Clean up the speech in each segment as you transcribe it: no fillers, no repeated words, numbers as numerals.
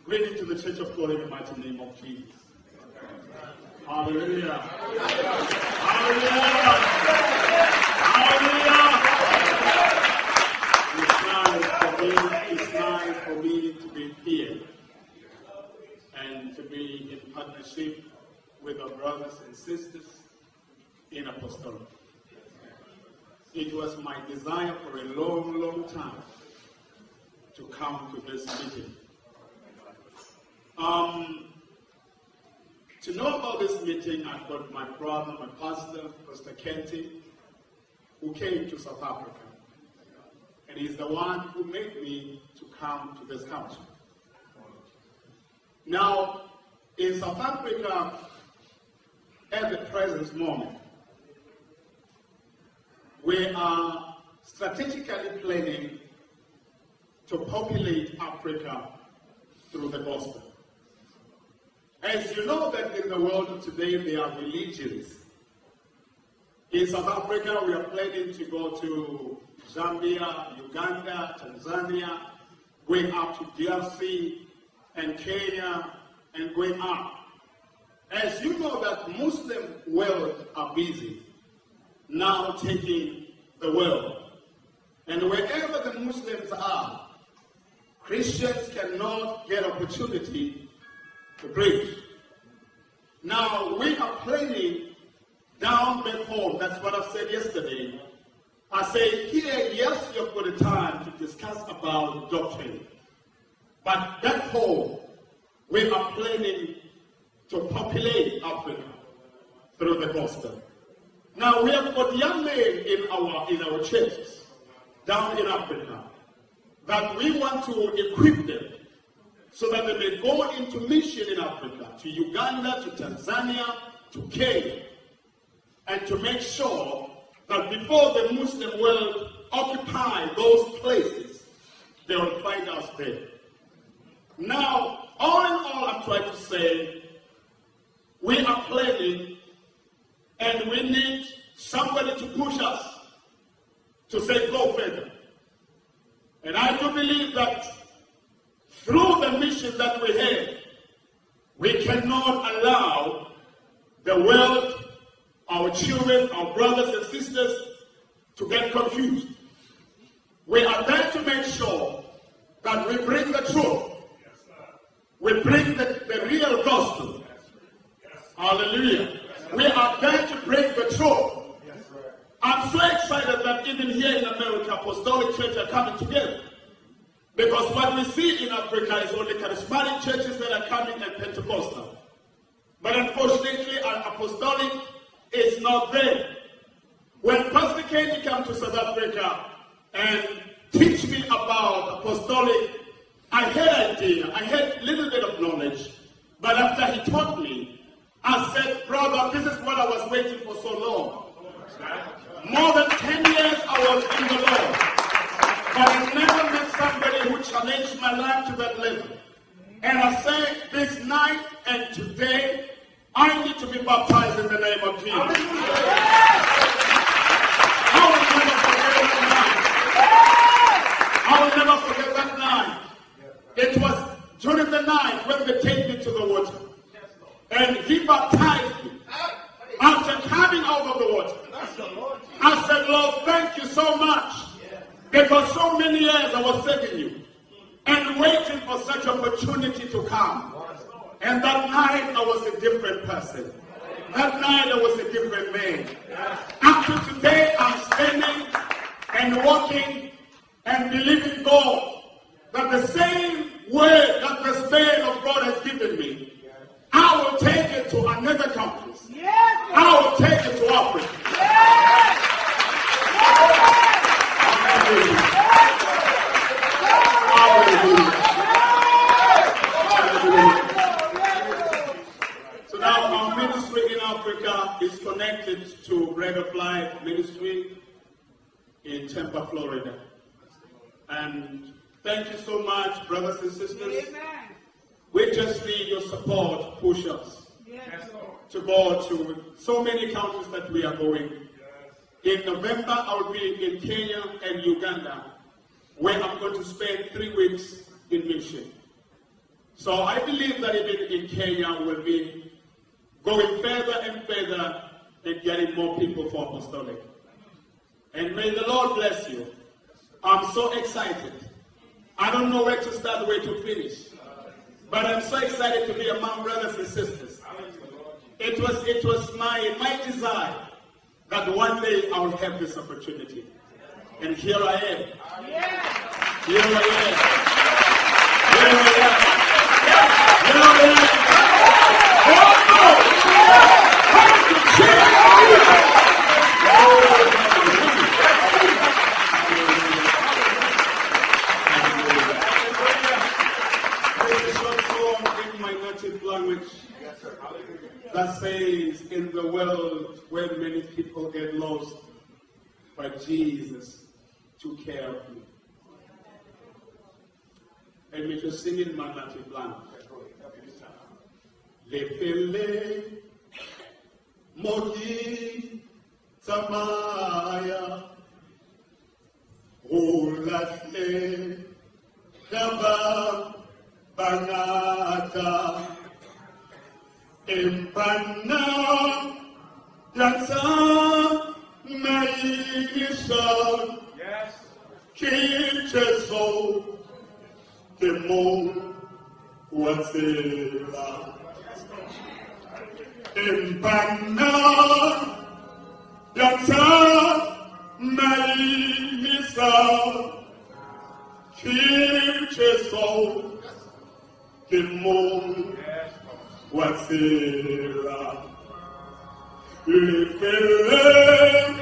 Greeting to the Church of God in the mighty name of Jesus. Hallelujah. Hallelujah. Hallelujah. It's nice for me to be here and to be in partnership with our brothers and sisters in apostolic. It was my desire for a long, long time to come to this meeting. To know about this meeting, I've got my brother, my pastor, Pastor Kenty, who came to South Africa. And he's the one who made me to come to this country. Now, in South Africa, at the present moment, we are strategically planning to populate Africa through the gospel. As you know that in the world today there are religions. In South Africa we are planning to go to Zambia, Uganda, Tanzania, going up to DRC and Kenya and going up. As you know that Muslim world are busy now taking the world. And wherever the Muslims are, Christians cannot get opportunity to preach. Now, we are planning down back home. That's what I said yesterday. I say, here, yes, you've got a time to discuss about doctrine. But back home, we are planning to populate Africa through the gospel. Now, we have got young men in our churches down in Africa that we want to equip them so that they may go into mission in Africa, to Uganda, to Tanzania, to Kenya, and to make sure that before the Muslim world occupy those places, they will find us there. Now, all in all, I'm trying to say, we are planning, and we need somebody to push us to say, go further. And I do believe that through the mission that we have, we cannot allow the world, our children, our brothers and sisters, to get confused. We are there to make sure that we bring the truth. We bring the real gospel. Hallelujah. We are there to bring the truth. I'm so excited that even here in America, apostolic churches are coming together. Because what we see in Africa is only charismatic churches that are coming and Pentecostal. But unfortunately, our apostolic is not there. When Pastor Kenny came to South Africa and teach me about apostolic, I had idea, I had a little bit of knowledge. But after he taught me, I said, brother, this is what I was waiting for so long. More than 10 years I was in the Lord. But I never met somebody who challenged my life to that level. And I say this night and today, I need to be baptized in the name of Jesus. I will never forget that night. It was during the night when they take me to the water. And he baptized me. After coming out of the water, I said, Lord, thank you so much. Because so many years I was serving you and waiting for such opportunity to come. And that night I was a different person. That night I was a different man. Up to today I'm standing and walking and believing God that the same word that the Spirit of God has given me, I will take it to another country. I will take it to Africa. So now our ministry in Africa is connected to Bread of Life Ministry in Tampa, Florida. And thank you so much, brothers and sisters. Amen. We just need your support, push us to go to so many countries that we are going. In November, I will be in Kenya and Uganda, where I'm going to spend 3 weeks in mission. So I believe that even in Kenya we'll be going further and further and getting more people for apostolic. And may the Lord bless you. I'm so excited. I don't know where to start, where to finish. But I'm so excited to be among brothers and sisters. It was my desire that one day I will have this opportunity. And here I am. Here I am. Here I am. Here I am. That says, in the world where many people get lost, but Jesus took care of me. And we just sing in my native language. Lefele Moki Tamaya Olasle Kaba Banata Empana Yasa Maisa Kincheso Temon Watela Empana Yasa Maisa Kincheso Temon Watela Lefele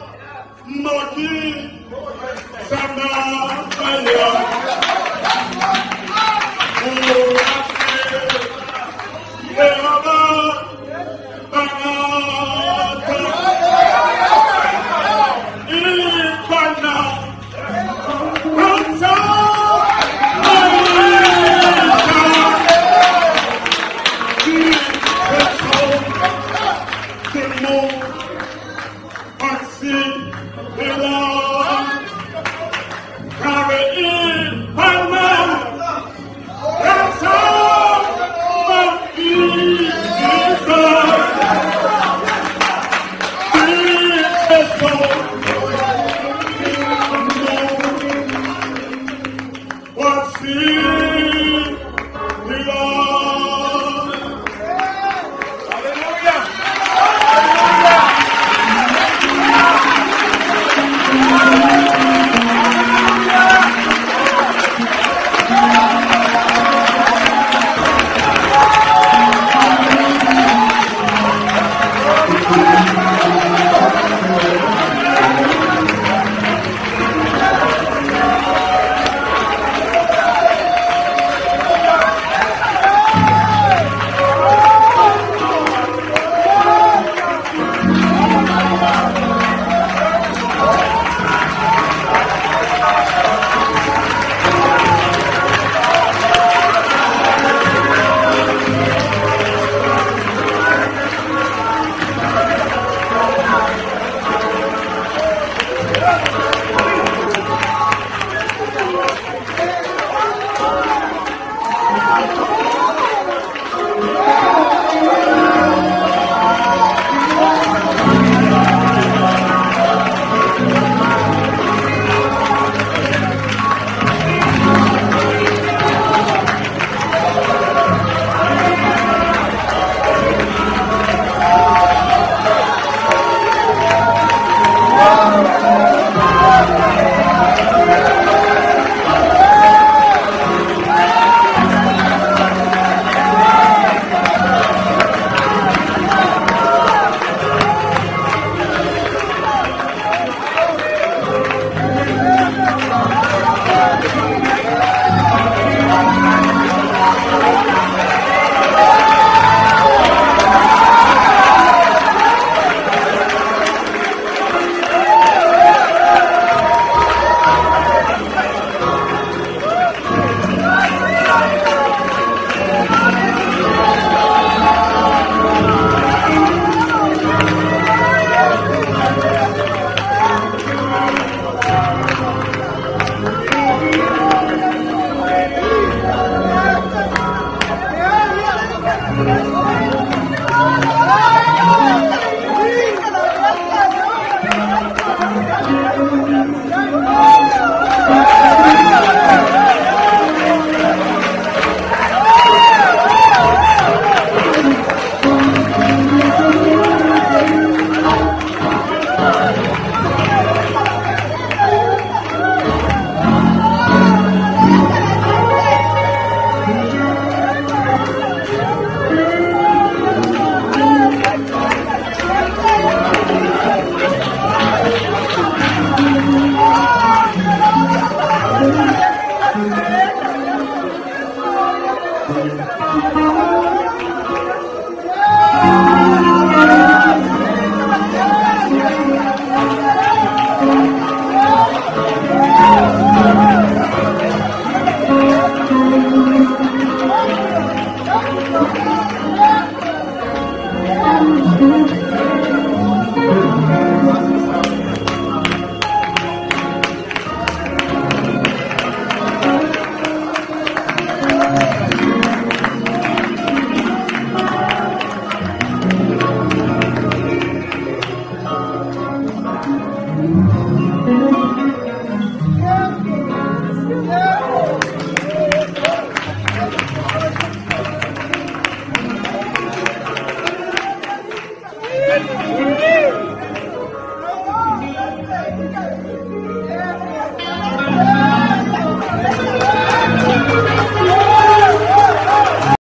Moki Samaya Carry in my mouth.